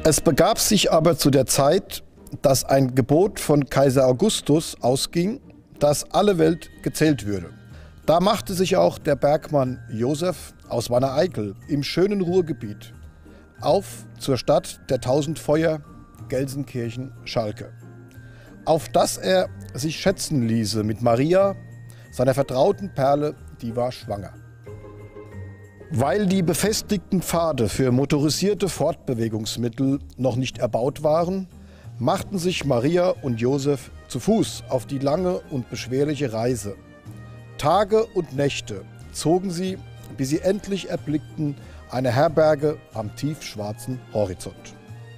Es begab sich aber zu der Zeit, dass ein Gebot von Kaiser Augustus ausging, dass alle Welt gezählt würde. Da machte sich auch der Bergmann Josef aus Wanne-Eickel im schönen Ruhrgebiet auf zur Stadt der 1000 Feuer, Gelsenkirchen-Schalke, auf dass er sich schätzen ließe mit Maria, seiner vertrauten Perle, die war schwanger. Weil die befestigten Pfade für motorisierte Fortbewegungsmittel noch nicht erbaut waren, machten sich Maria und Josef zu Fuß auf die lange und beschwerliche Reise. Tage und Nächte zogen sie, bis sie endlich erblickten eine Herberge am tiefschwarzen Horizont.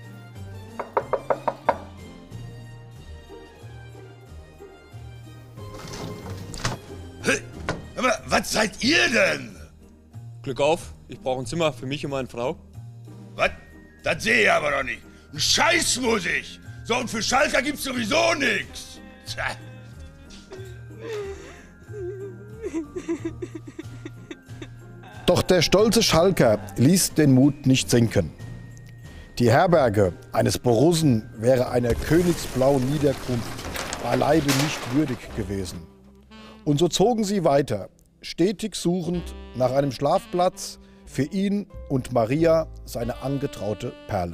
Aber was seid ihr denn? Glück auf, ich brauche ein Zimmer für mich und meine Frau. Was? Das sehe ich aber doch nicht. Ein Scheiß muss ich. So, und für Schalker gibt's sowieso nichts. Doch der stolze Schalker ließ den Mut nicht sinken. Die eines Borussen wäre einer königsblauen Niederkunft beileibe nicht würdig gewesen. Und so zogen sie weiter, stetig suchend nach einem Schlafplatz für ihn und Maria, seine angetraute Perle.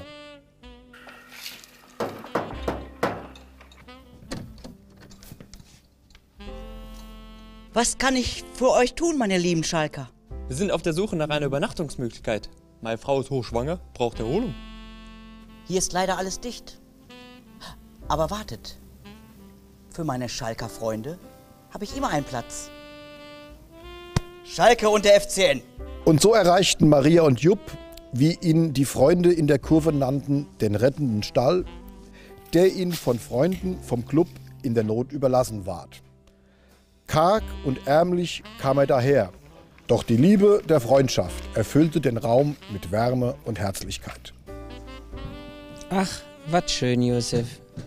Was kann ich für euch tun, meine lieben Schalker? Wir sind auf der Suche nach einer Übernachtungsmöglichkeit. Meine Frau ist hochschwanger, braucht Erholung. Hier ist leider alles dicht. Aber wartet, für meine Schalker Freunde habe ich immer einen Platz. Schalke und der FCN. Und so erreichten Maria und Jupp, wie ihn die Freunde in der Kurve nannten, den rettenden Stall, der ihnen von Freunden vom Club in der Not überlassen ward. Karg und ärmlich kam er daher, doch die Liebe der Freundschaft erfüllte den Raum mit Wärme und Herzlichkeit. Ach, was schön, Josef.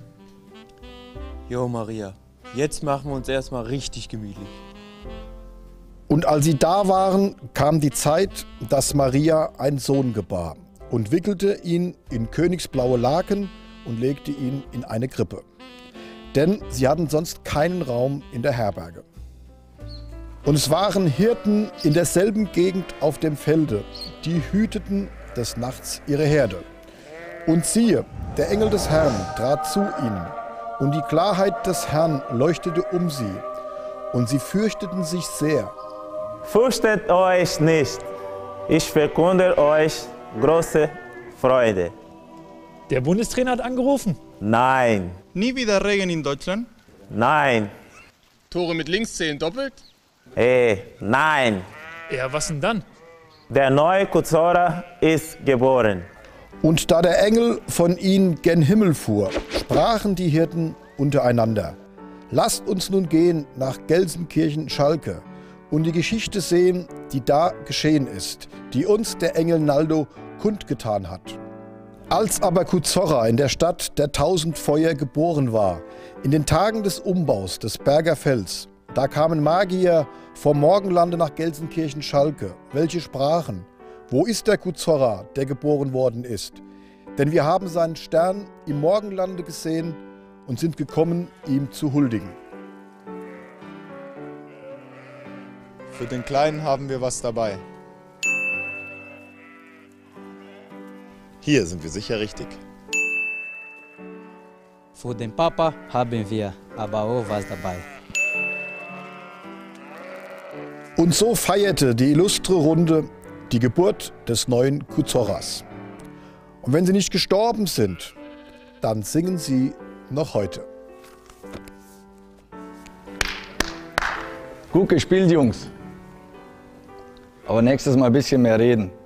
Jo, Maria, jetzt machen wir uns erstmal richtig gemütlich. Und als sie da waren, kam die Zeit, dass Maria einen Sohn gebar und wickelte ihn in königsblaue Laken und legte ihn in eine Krippe. Denn sie hatten sonst keinen Raum in der Herberge. Und es waren Hirten in derselben Gegend auf dem Felde, die hüteten des Nachts ihre Herde. Und siehe, der Engel des Herrn trat zu ihnen, und die Klarheit des Herrn leuchtete um sie, und sie fürchteten sich sehr. Fürchtet euch nicht, ich verkünde euch große Freude. Der Bundestrainer hat angerufen. Nein. Nie wieder Regen in Deutschland? Nein. Tore mit links zählen doppelt? Nein. Ja, was denn dann? Der neue Kuzora ist geboren. Und da der Engel von ihnen gen Himmel fuhr, sprachen die Hirten untereinander: Lasst uns nun gehen nach Gelsenkirchen-Schalke und die Geschichte sehen, die da geschehen ist, die uns der Engel Naldo kundgetan hat. Als aber Kuzora in der Stadt der 1000 Feuer geboren war, in den Tagen des Umbaus des Berger Fells, da kamen Magier vom Morgenlande nach Gelsenkirchen-Schalke, welche sprachen: Wo ist der Kuzora, der geboren worden ist? Denn wir haben seinen Stern im Morgenlande gesehen und sind gekommen, ihm zu huldigen. Für den Kleinen haben wir was dabei. Hier sind wir sicher richtig. Für den Papa haben wir aber auch was dabei. Und so feierte die illustre Runde die Geburt des neuen Kuzoras. Und wenn sie nicht gestorben sind, dann singen sie noch heute. Gut gespielt, Jungs. Aber nächstes Mal ein bisschen mehr reden.